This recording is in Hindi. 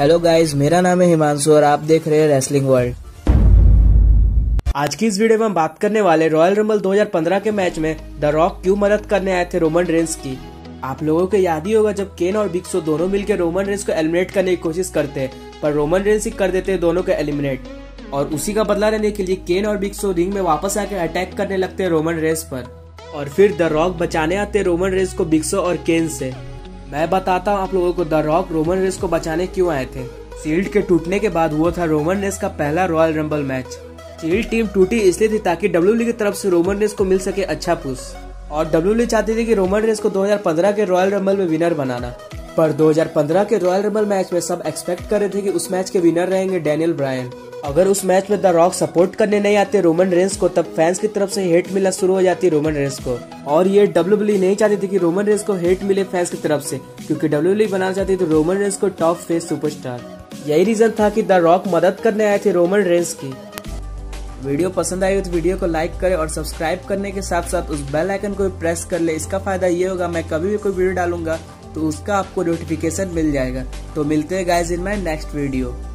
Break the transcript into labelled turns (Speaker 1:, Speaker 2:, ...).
Speaker 1: हेलो गाइस, मेरा नाम है हिमांशु और आप देख रहे हैं रेसलिंग वर्ल्ड। आज की इस वीडियो में हम बात करने वाले रॉयल रंबल 2015 के मैच में द रॉक क्यों मदद करने आए थे रोमन रेंस की। आप लोगों को याद ही होगा जब केन और बिग शो दोनों मिलकर रोमन रेंस को एलिमिनेट करने की कोशिश करते हैं, पर रोमन रेंस ही कर देते हैं दोनों को एलिमिनेट। और उसी का बदला लेने के लिए केन और बिग शो रिंग में वापस आकर अटैक करने लगते हैं रोमन रेंस पर, और फिर द रॉक बचाने आते हैं रोमन रेंस को बिग शो और केन से। मैं बताता हूँ आप लोगों को द रॉक रोमन रेंस को बचाने क्यों आए थे। शील्ड के टूटने के बाद वो था रोमन रेंस का पहला Royal Rumble match. Shield team टूटी इसलिए थी ताकि डब्ल्यूडब्ल्यूई की तरफ से रोमन रेंस को मिल सके अच्छा पुश, और डब्ल्यूडब्ल्यूई चाहती थी कि रोमन रेंस को 2015 के रॉयल रंबल में विनर बनाना। पर 2015 के रॉयल रंबल मैच में सब एक्सपेक्ट कर रहे थे कि उस मैच के विनर रहेंगे डैनियल ब्रायन। अगर उस मैच में द रॉक सपोर्ट करने नहीं आते रोमन रेंस को, तब फैंस की तरफ से हेट मिलना शुरू हो जाती रोमन रेंस को। और ये डब्ल्यूडब्ल्यूई नहीं चाहती थी कि रोमन रेंस को हेट मिले फैंस की तरफ से, क्योंकि डब्ल्यूडब्ल्यूई बनाना चाहती थी रोमन रेंस को टॉप फेस सुपरस्टार। यही रीजन था कि द रॉक मदद करने आए थे रोमन रेंस की। वीडियो पसंद आई हो तो वीडियो को लाइक करें और सब्सक्राइब करने के साथ साथ उस बेल आइकन को भी प्रेस कर ले। इसका फायदा ये होगा, मैं कभी भी कोई वीडियो डालूंगा तो उसका आपको नोटिफिकेशन मिल जाएगा। तो मिलते हैं guys in my next video.